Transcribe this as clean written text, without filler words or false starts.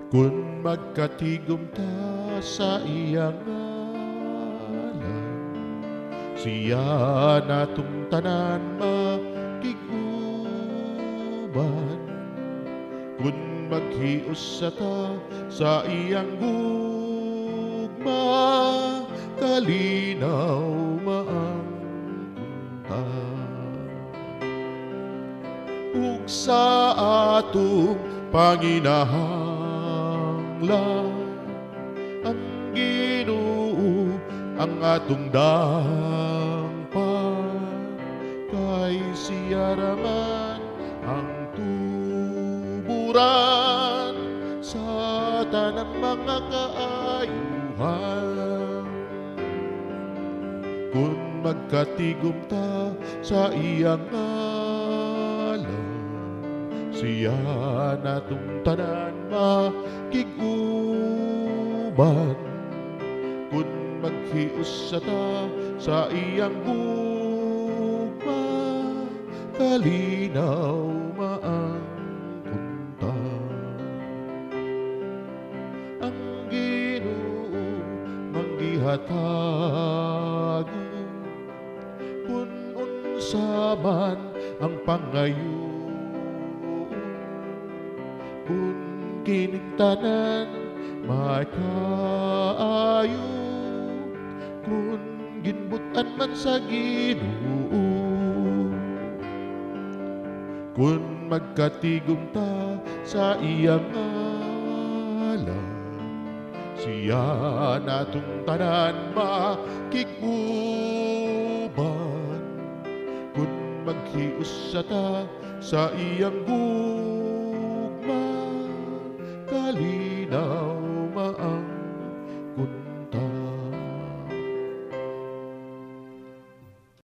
Kun magkatigom ta sa iyang ngalan, siya natong tanan makiguban. Kun maghius sa ta sa iyang gugma, kalinaw maang punta. Ug sa atong panginahanglan, ang Ginoo ang atong dangpan. Kay siya raman ang tuburan sa tanang mga kaayuhan. Kung magkatigom ta sa iyang ngalan, siya natong tanan makiguban. Kung maghius sa ta sa iyang gugma, kalinaw maang punta. Ang Ginoo manggihatag kun unsa man ang pangayo. Kun kining tanan may kaayo, kun ginbutan man sa Ginoo. Kun magkatigom ta sa iyang ngalan, siya natong tanan makiguban. Kun maghius sa ta sa iyang gugma, kalinaw